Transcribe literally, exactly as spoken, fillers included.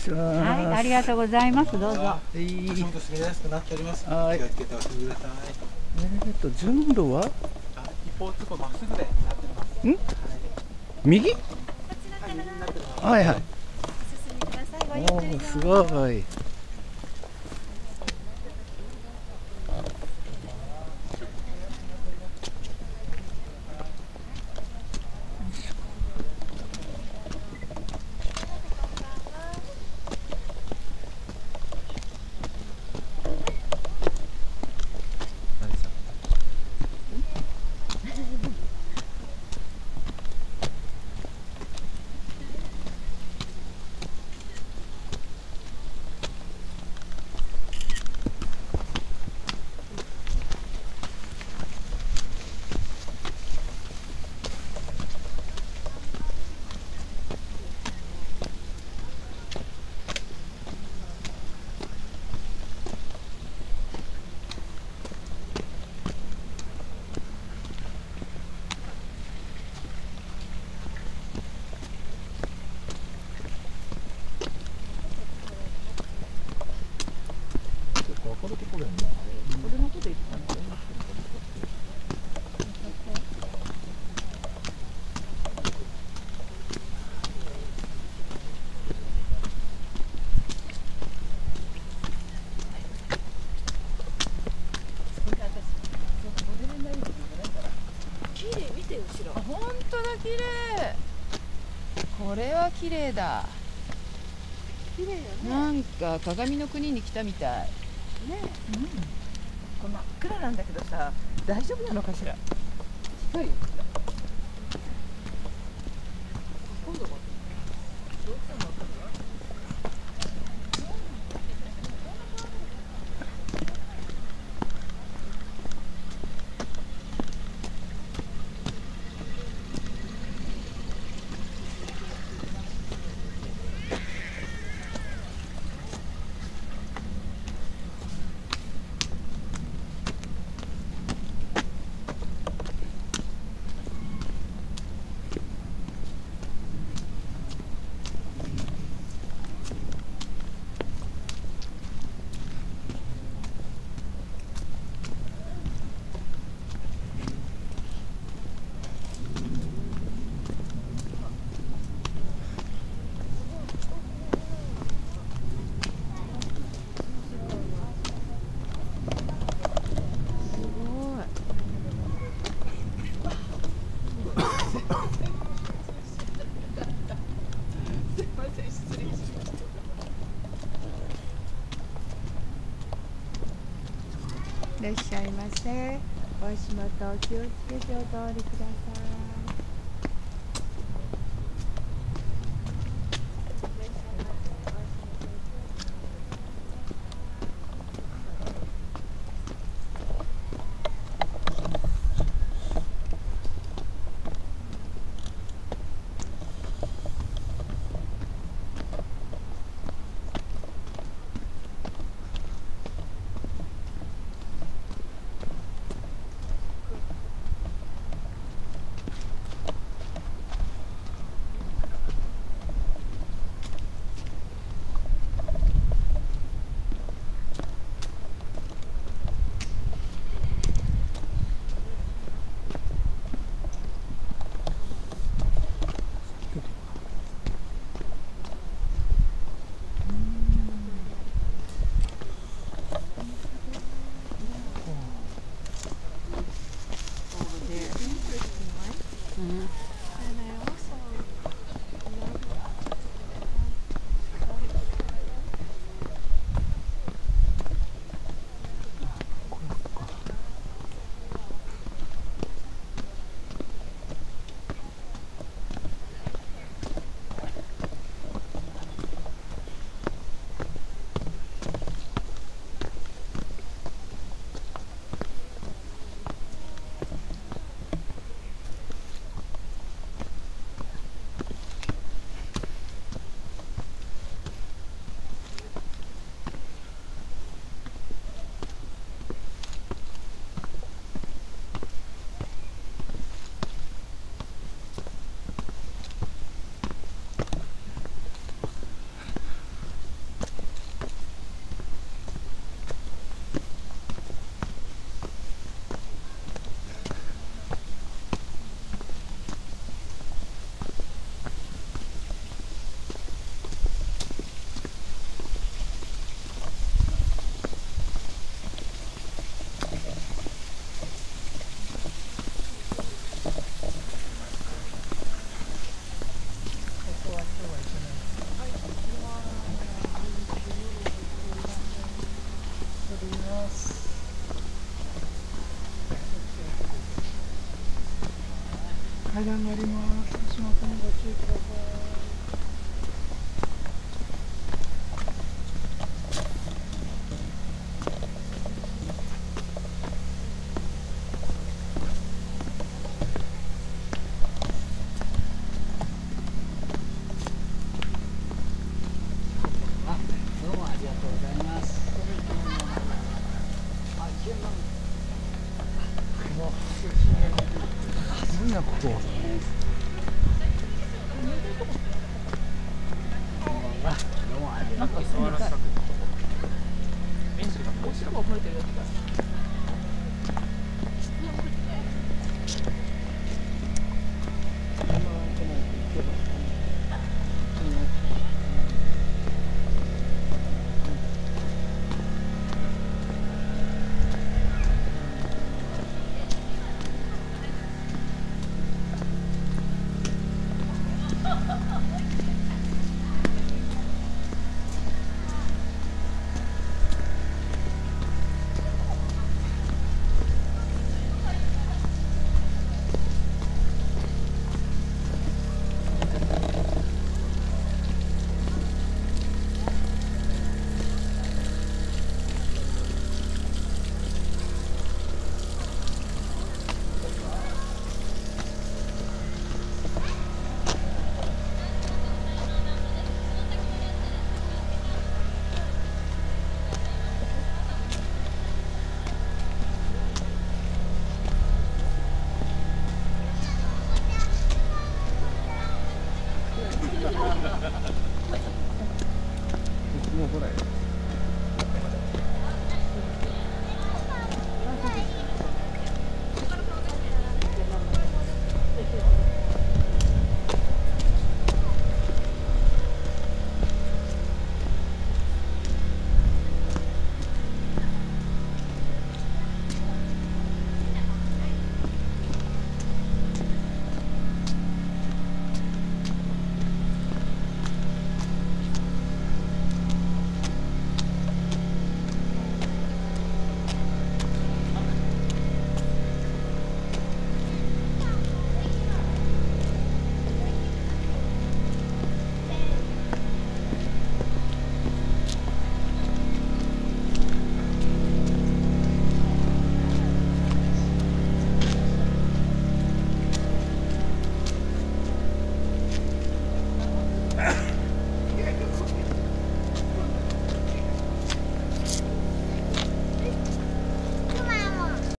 しまはい、ありがとうございます。どうぞ。 す。いい。 足元滑りやすくなっております。 はい。 気をつけてお進みください。 えーっと順路は？ あ、一方通行まっすぐでなっております。 ん？右？ こちらからはいはい。 お進みください。ごゆっおくりどうー、 ぞ。 すごい。 このところやんな。俺のこと言ってたんだよ。 綺麗見て後ろ。 あ、本当だ、綺麗。これは綺麗だ。 綺麗よね。 なんか鏡の国に来たみたい。 ね。 うん。これ真っ暗なんだけどさ、大丈夫なのかしら。近いよ。今度はどうしたのわかる？ いらっしゃいませ。お足元お気をつけてお通りください。 階段があります。足元にご注意ください。 どうもありがとうございます。 暑いなここ。 どうもありがとう。 触らせたくて。ベンチがもう一度覚えてるやつが。